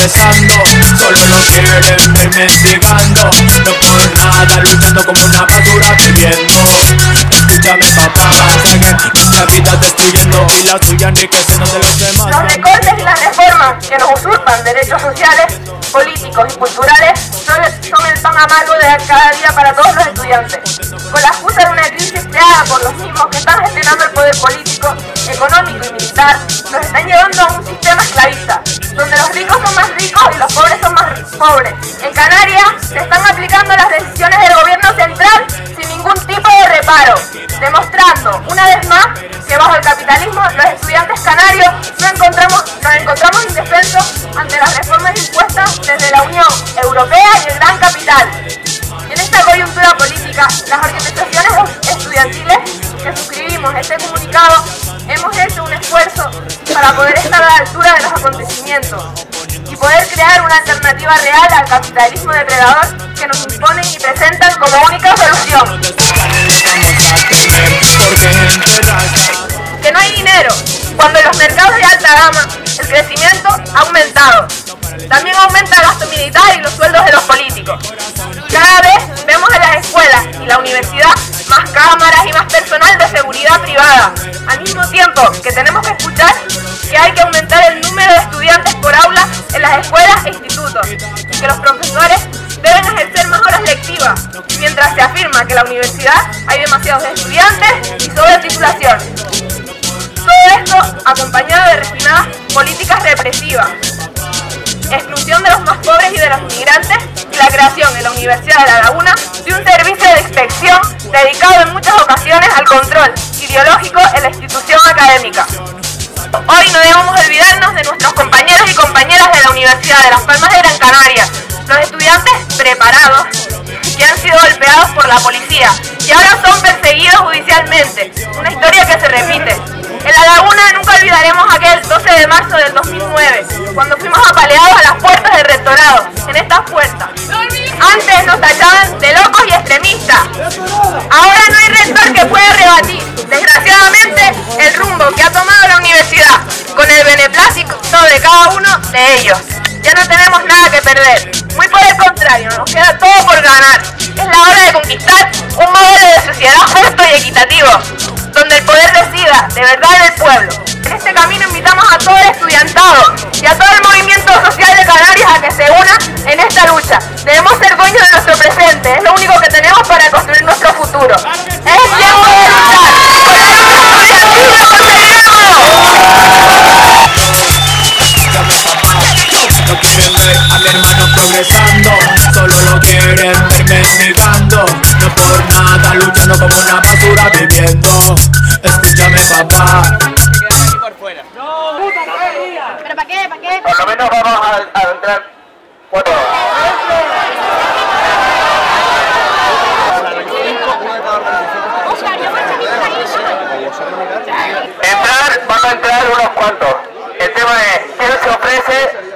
progresando. Solo no quieren verme mendigando, no por nada luchando como una basura viviendo. Escúchame papá, sé que nuestra vida destruyendo y la tuya enriqueciendo de los demás. Los recortes y las reformas que nos usurpan derechos sociales, políticos y culturales son el pan amargo de cada día para todos los estudiantes. Con la excusa de una crisis creada por los mismos que están gestionando el poder político, económico y militar, nos están llevando a un sistema esclavista, donde los ricos son más ricos y los pobres son más pobres. En Canarias se están aplicando las decisiones del gobierno central sin ningún tipo de reparo, demostrando una vez más que bajo el capitalismo los estudiantes canarios nos encontramos indefensos ante las reformas impuestas desde la Unión Europea y el gran capital. En esta coyuntura política, las organizaciones estudiantiles que suscribimos este comunicado hemos hecho un esfuerzo para poder estar a la altura de los acontecimientos y poder crear una alternativa real al capitalismo depredador que nos imponen y presentan como única solución. Que no hay dinero, cuando en los mercados de alta gama el crecimiento ha aumentado. También aumenta el gasto militar y los sueldos de los políticos. Cada vez vemos en las escuelas y la universidad más cámaras y más personal de seguridad privada, al mismo tiempo que tenemos que escuchar que hay que aumentar el número de estudiantes por aula en las escuelas e institutos y que los profesores deben ejercer más horas lectivas, mientras se afirma que en la universidad hay demasiados estudiantes y sobretitulaciones. Todo esto acompañado de refinadas políticas represivas, exclusión de los más pobres y de los inmigrantes y la creación en la Universidad de La Laguna de un servicio de inspección dedicado en muchas ocasiones al control ideológico en la institución académica. Hoy no debemos olvidarnos de nuestros compañeros y compañeras de la Universidad de Las Palmas de Gran Canaria, los estudiantes preparados que han sido golpeados por la policía y ahora son perseguidos judicialmente, una historia que se repite. En La Laguna nunca olvidaremos aquel 12 de marzo del 2009, cuando fuimos apaleados a las puertas del rectorado, en estas puertas. Antes nos tachaban de locos y extremistas. Ahora no hay rector que pueda rebatir, desgraciadamente, el rumbo que ha tomado la universidad, con el beneplácito de cada uno de ellos. Ya no tenemos nada que perder, muy por el contrario, nos queda todo por ganar. Es la hora de conquistar un modelo de sociedad justo y equitativo, donde el poder resida de verdad en el pueblo. En este camino invitamos a todo el estudiantado y a todo el movimiento social de Canarias a que se una en esta lucha. Debemos ser dueños de nuestro presente, es lo único que tenemos para construir nuestro futuro. ¡Es tiempo de luchar! No quieren ver a mi hermano progresando, solo lo quieren ver mendigando, no por nada luchando como una basura viviendo. Escúchame papá. ¿Pero para qué? ¿Para qué? Por lo menos vamos a entrar. Bueno. Van a entrar unos cuantos. El tema es quién se ofrece.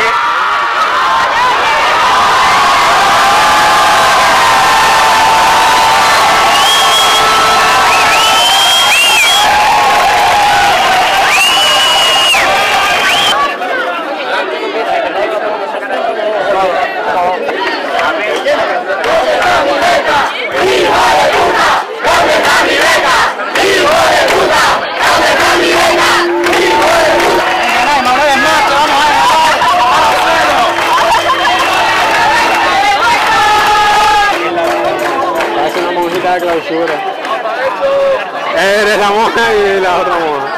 Clausura. Eres la monja y la otra monja.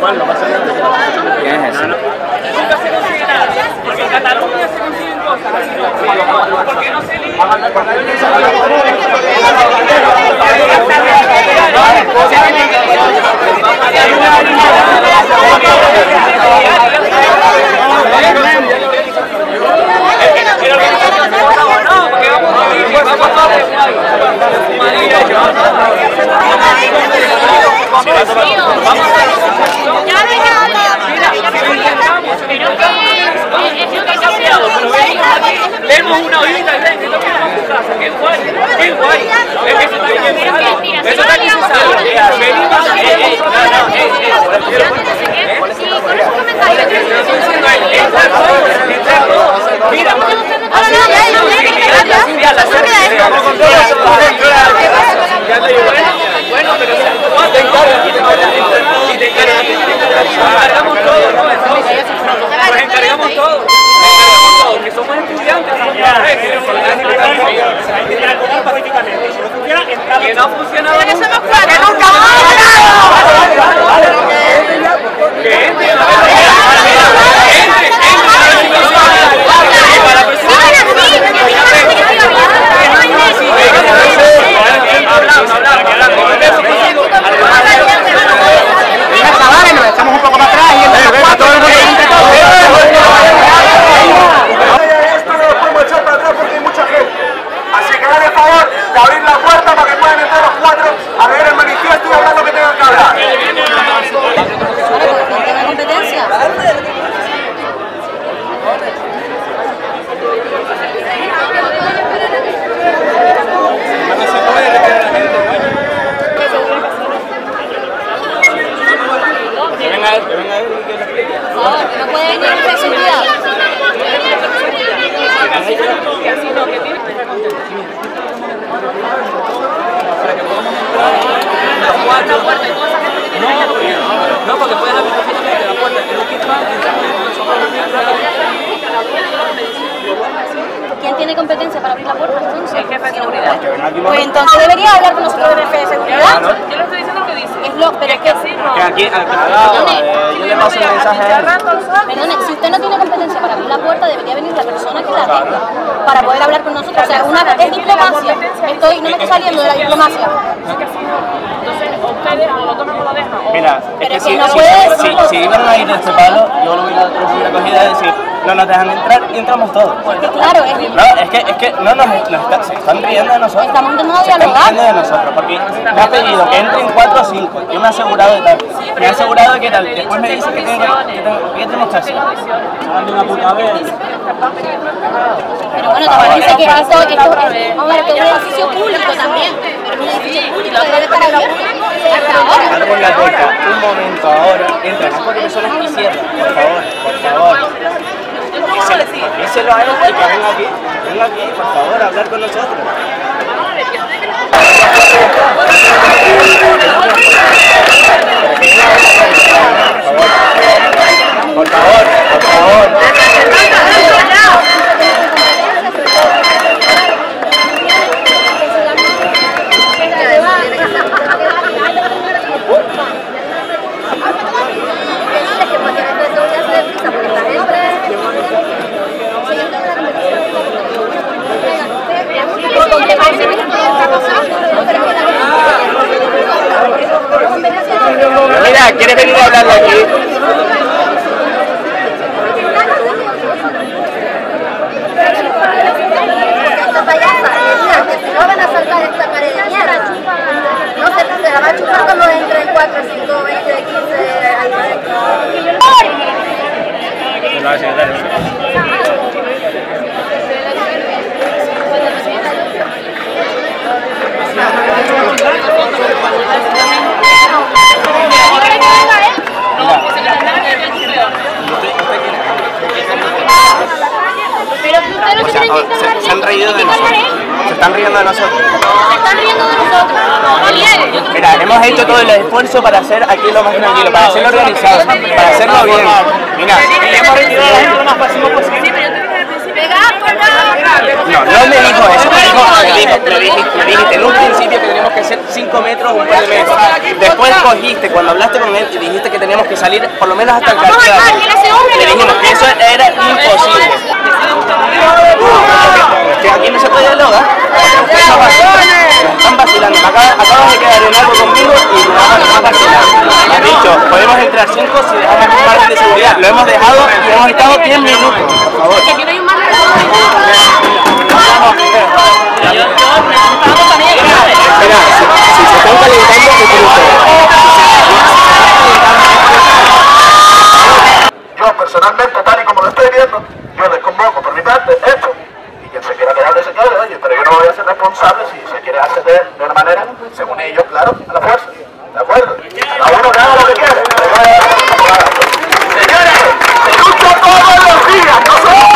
¿Quién es ese? Nunca se consigue nada, porque en Cataluña se consiguen cosas, porque no se elige. Leemos una hojita y ven que lo que en tu casa, qué guay, qué guay. Es que eso está bien, eso está necesario. Venimos bueno, pero y te encargamos todo, ¿no? Entonces, nos encargamos todo. Que somos estudiantes. Que no funciona. Que somos cuatro. Que nunca Nos echamos un poco para atrás y esto no lo podemos echar para atrás porque hay mucha gente. Así que hagan el favor de abrir la puerta para que puedan entrar los cuatro a leer el manifiesto y hablar lo que tengan que hablar. ¿Tiene competencia? No puede venir en flexibilidad. No, porque puedes abrir perfectamente la puerta. ¿Quién tiene competencia para abrir la puerta entonces? El jefe de seguridad. Pues entonces debería hablar con nosotros del jefe de seguridad. Yo le estoy diciendo lo que dice. Pero es que sí, no. Que aquí, yo le paso el mensaje a él. Perdone, si usted no tiene competencia para abrir la puerta, debería venir la persona que la tenga para poder hablar con nosotros. O sea, es diplomacia. No me estoy saliendo de la diplomacia. Entonces, ustedes o lo toman o lo dejan. Mira, Pero es que que no puede si iban a ir de este palo, yo lo hubiera cogido y decir, no nos dejan entrar y entramos todos. Porque claro, No, es que no se están riendo de nosotros. Estamos intentando Se están dialogar. riendo de nosotros, porque me ha pedido que entren 4 o 5. Yo me he asegurado de tal. Me he asegurado de que tal. Después me dice que tenemos que hacer. Una puta vez. pero bueno, también dice que esto es un edificio público también. Pero es un edificio público que debe estar abierto. Hasta ahora. Abren la puerta, un momento, ahora. Entran 4 personas y cierran. Por favor, por favor. Díselo a él y que venga aquí, por favor, a hablar con nosotros. Por favor, por favor. Mira, ¿quieres venir a hablarle aquí? Si no van a saltar esta pared de mierda, no se la va a chupar cuando entre 4, 5, 20, 15 años adentro. Se han reído de nosotros. Se están riendo de nosotros. Se están riendo de nosotros. Mira, hemos hecho todo el esfuerzo para hacer aquí lo más tranquilo, para hacerlo organizado, para hacerlo bien. Mira, hemos retirado la gente lo más pasivo posible. No me dijo eso. Me dijiste en un principio que teníamos que hacer 5 metros un par de metros. Después cogiste, cuando hablaste con él, y dijiste que teníamos que salir por lo menos hasta el cartel. Le dijimos que eso era imposible. Que aquí no se puede dialogar. Nos están vacilando. Acabas de quedar en algo conmigo y nos van a vacilar. Has dicho, podemos entrar 5 si dejamos un margen de seguridad. Lo hemos dejado y hemos estado 10 minutos. Por favor. Que aquí no hay un margen de seguridad. Espera, si se están calentando, ¿qué quiere usted? Yo personalmente, tal y como lo estoy viendo, yo desconvoco por mi parte esto, y quien se quiera quedar se quede, oye, pero yo no voy a ser responsable si se quiere acceder de una manera, según ellos, claro, a la fuerza. ¿De acuerdo? Cada uno que haga lo que quiere. Señores, se lucha todos los días, no solo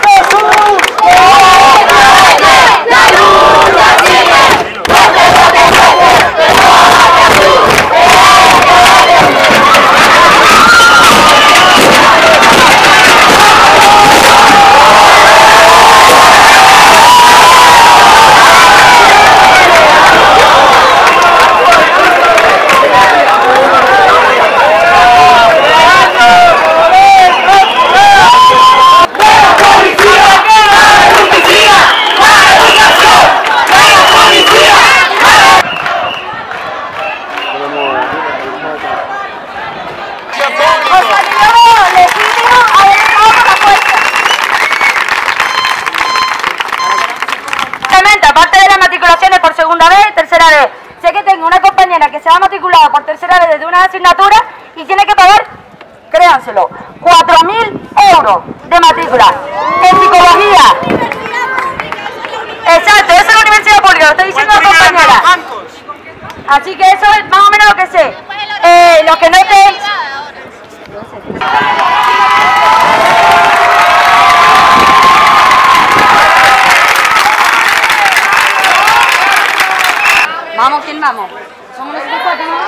aparte de las matriculaciones por segunda vez y tercera vez. Sé que tengo una compañera que se ha matriculado por tercera vez desde una asignatura y tiene que pagar, créanselo, 4.000 euros de matrícula. En psicología. Exacto, eso es la universidad pública, lo estoy diciendo la compañera. Así que eso es más o menos lo que sé. Lo que no sé. Vamos, ¿quién vamos? ¿Somos nosotros 4 más?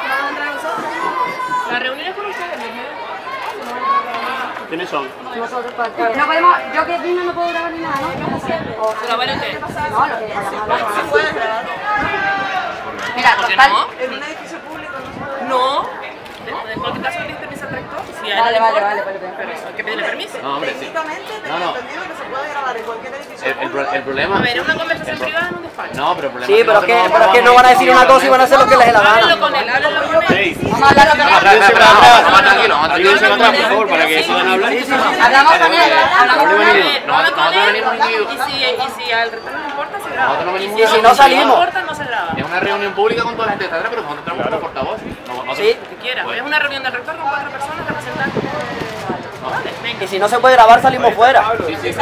La reunión es con ustedes, ¿Quiénes son? Nosotros 4. No podemos, yo que vino no puedo grabar ni nada, ¿no? ¿Se lo van a qué? No, lo que ¿Se puede grabar? Mira, ¿Por qué total. no? ¿En un edificio público no? No. En cualquier caso le diste permiso al rector. Si a él Vale, le vale, importa, vale. pero eso hay que pedirle permiso. No, hombre, sí. Técnicamente tengo No. entendido que se puede grabar en cualquier edificio El público. problema... A ver, es una conversación privada en un despacho. No, pero el problema Sí, pero es que nosotros no van a decir una cosa y van a hacer lo que les dé la Háblenlo gana. con él, háblenlo con él. Vamos a hablarlo con él. Tranquilo, Por favor, para que sigan hablando. Hablamos con él. Hablamos con él. Nosotros venimos aquí. Y si al rector no le importa, se graba. Nosotros no venimos Y si no salimos. No le importa, no se graba. Es una reunión pública con toda la gente de atrás, pero nosotros tenemos como portavoz. Sí. Que quiera. Es una reunión del rector con 4 personas representantes. Vale, venga. Y si no se puede grabar, salimos fuera. Sí, sí, sí.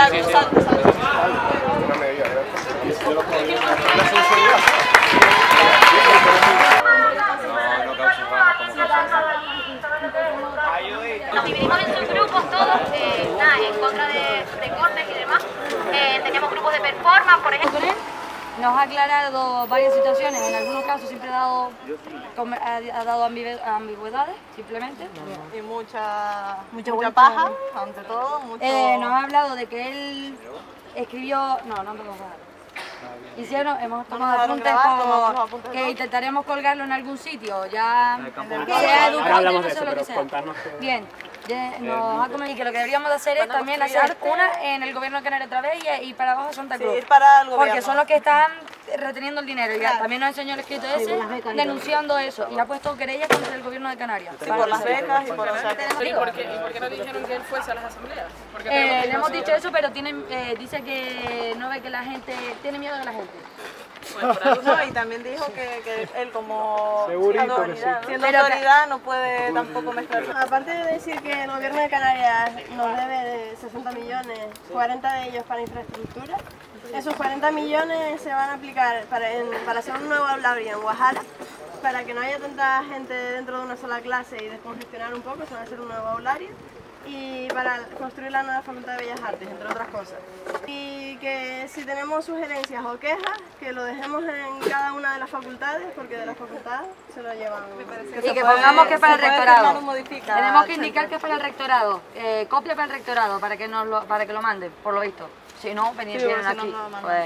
Nos dividimos en subgrupos todos, nada, en contra de cortes y demás. Teníamos grupos de performance, por ejemplo. Nos ha aclarado varias situaciones, en algunos casos siempre ha dado ambigüedades, simplemente. Y mucha paja, ante todo. Mucho... Nos ha hablado de que él escribió... No podemos hablar. Hemos tomado apuntes que intentaremos colgarlo en algún sitio, ya sea educativo, no sé lo que sea. Bien, nos ha comunicado que lo que deberíamos de hacer es también hacer una en el gobierno de Canarias otra vez y para abajo Santa Cruz. ir para el gobierno. Porque son los que están reteniendo el dinero. Y también nos enseñó el escrito ese denunciando eso y ha puesto querellas contra el gobierno de Canarias. Sí, por las becas y por los... ¿Y por qué no dijeron que él fuese a las asambleas? Le hemos dicho eso, pero dice que no ve que la gente tiene miedo de la gente. No, y también dijo que él como siendo autoridad no puede tampoco mezclar. Aparte de decir que el gobierno de Canarias nos debe 60 millones, 40 de ellos para infraestructura, esos 40 millones se van a aplicar para hacer un nuevo aulario en Guajara, para que no haya tanta gente dentro de una sola clase y descongestionar un poco, se va a hacer un nuevo aulario. Y para construir la nueva Facultad de Bellas Artes, entre otras cosas. Y que si tenemos sugerencias o quejas, que lo dejemos en cada una de las facultades, porque de las facultades se lo llevan. Y que pongamos que es para el rectorado. Modifica, Tenemos que indicar que es para el rectorado, copia para el rectorado, para que lo manden, por lo visto. Si no, vienen aquí. Pues,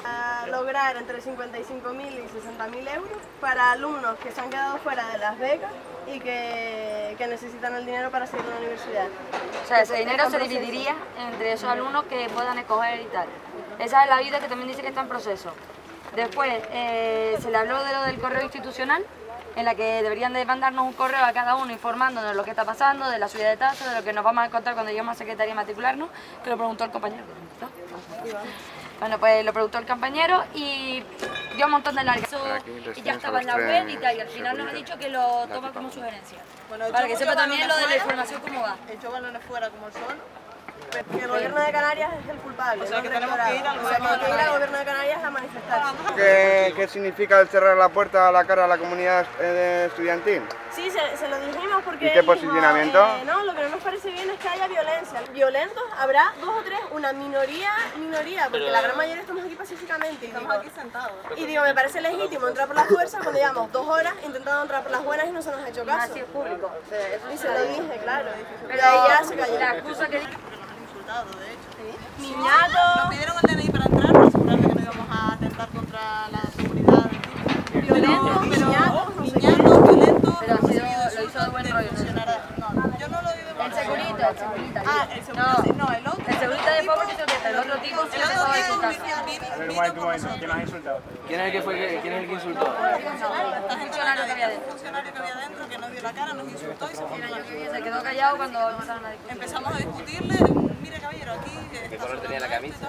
A lograr entre 55.000 y 60.000 euros para alumnos que se han quedado fuera de las becas y que necesitan el dinero para seguir en la universidad. O sea, ese dinero se dividiría entre esos alumnos que puedan escoger y tal. Esa es la ayuda que también dice que está en proceso. Después se le habló de lo del correo institucional, en la que deberían de mandarnos un correo a cada uno informándonos de lo que está pasando, de la subida de tasas, de lo que nos vamos a encontrar cuando lleguemos a Secretaría a matricularnos, que lo preguntó el compañero. Bueno, pues lo preguntó el compañero y dio un montón de largas. Y ya estaba en la web y tal, y al final nos ha dicho que lo toma como sugerencia. Bueno, Para que sepa también lo de la información cómo va. Echó balones fuera como el sol. Que el gobierno de Canarias es el culpable. O sea, no que el tenemos que ir al rectorado. O sea, que hay que ir al gobierno gobierno de Canarias a manifestarse. ¿Qué significa el cerrar la puerta a la cara a la comunidad estudiantil? Sí, se lo dijimos porque... ¿Y qué posicionamiento? No, lo que no nos parece bien es que haya violencia. Violentos habrá 2 o 3, una minoría, porque la gran mayoría estamos aquí pacíficamente. Estamos aquí sentados. Y digo, me parece legítimo entrar por la fuerza cuando llevamos 2 horas intentando entrar por las buenas y no se nos ha hecho caso. Así es público. Y se lo dije, claro. Pero Y ahí ya se cayó. la excusa que De hecho. Niñato. Nos pidieron el DNI para entrar, para asegurarle que no íbamos a atentar contra la seguridad. Violentos, niñatos, Violentos. Pero lo hizo de buen rollo. No, yo no lo vi de buen El segurita, el segurita. Ah, el segurita, sí, no, el otro. El segurita de poco que el otro tipo sí El empezó otro a tipo insultar. vino con nosotros. ¿Quién has insultado? ¿Quién es el que insultó? Esta gente un funcionario que había dentro que nos dio la cara, nos insultó y se fue. Se quedó callado cuando empezaron a discutir. Empezamos a discutirle, mire caballero, aquí... ¿Qué color tenía la camisa?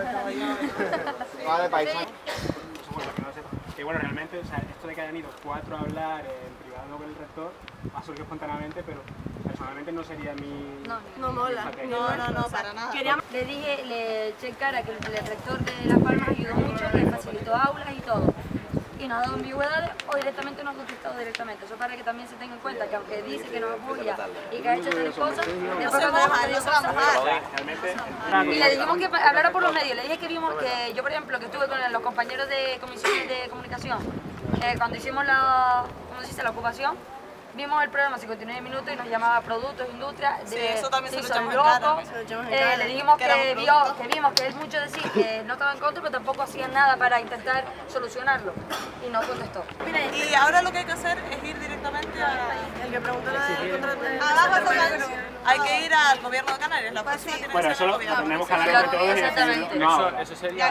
Vale, país. Que bueno, realmente, o sea, esto de que hayan ido 4 a hablar en privado con el rector ha surgido espontáneamente, pero personalmente no sería mi... No mola. No, para nada. Le dije, le eché en cara que el rector de Las Palmas ayudó mucho, que facilitó aulas y todo. Y no ha dado ambigüedades o directamente no ha contestado directamente. Eso para que también se tenga en cuenta que aunque dice que nos apoya y que ha hecho tales cosas, después cuando hemos tenido cosas y le dijimos que hablara por los medios. Le dije que vimos que yo, por ejemplo, que estuve con los compañeros de comisiones de comunicación, cuando hicimos la ocupación, vimos el programa 59 minutos y nos llamaba Productos, Industria, Sí, eso también se lo son echamos en cara. locos. Le dijimos que vimos que es mucho decir que no estaba en contra, pero tampoco hacían nada para intentar solucionarlo. Y no contestó. Y ahora lo que hay que hacer es ir directamente a... El que preguntó la del contrato de... Hay que ir al gobierno de Canarias, la próxima tiene que Bueno, ser eso al lo gobierno. tenemos que hablar entre todos y Exactamente. no, eso sería...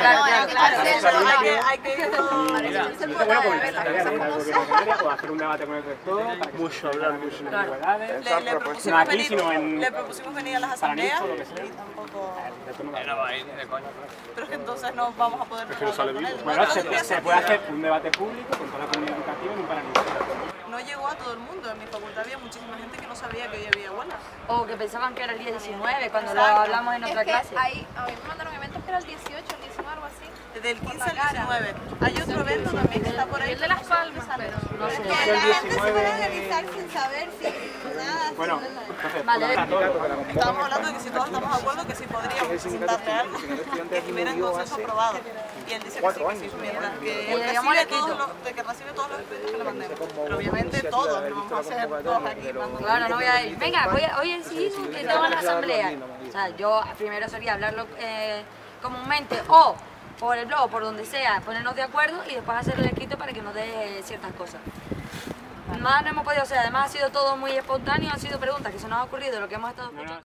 Hay que ir Bueno, pues o hacer un debate con el rector, para que mucho hablar, mucho igualdades. Le propusimos venir a las asambleas y tampoco... Pero es que entonces no vamos a poder hablar con él. Bueno, se puede hacer un debate público con toda la comunidad educativa en un Paraninfo. No llegó a todo el mundo, en mi facultad había muchísima gente que no sabía que hoy había huelga. O que pensaban que era el día 19, cuando lo hablamos en otra clase. Ahí, a mí me mandaron eventos que era el 18, el 19, algo así. Del 15 al 19. Hay otro evento también que está por ahí. El de Las Palmas, pero No sé. El 19... realizar sin saber si nada. Bueno, entonces, Estábamos hablando de que si todos estamos de acuerdo que sí podríamos presentarle algo y ver el consenso aprobado. Y él dice que sí, mierda, que él recibe todos los estudios que le mandemos. Pero obviamente todos, no vamos a hacer todos aquí. Claro, no voy a ir. Venga, hoy a decidir que tengo la asamblea. O sea, yo primero sería hablarlo comúnmente o por el blog o por donde sea, ponernos de acuerdo y después hacerlo escrito para que nos dé ciertas cosas. Más no hemos podido, o sea, además ha sido todo muy espontáneo, han sido preguntas que se nos ha ocurrido, lo que hemos estado escuchando.